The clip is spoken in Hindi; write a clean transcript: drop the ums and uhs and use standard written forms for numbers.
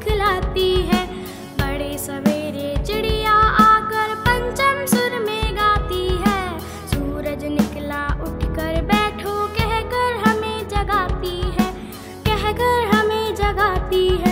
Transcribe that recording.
खिलाती है। बड़े सवेरे चिड़िया आकर पंचम सुर में गाती है। सूरज निकला उठकर बैठो कहकर हमें जगाती है, कहकर हमें जगाती है।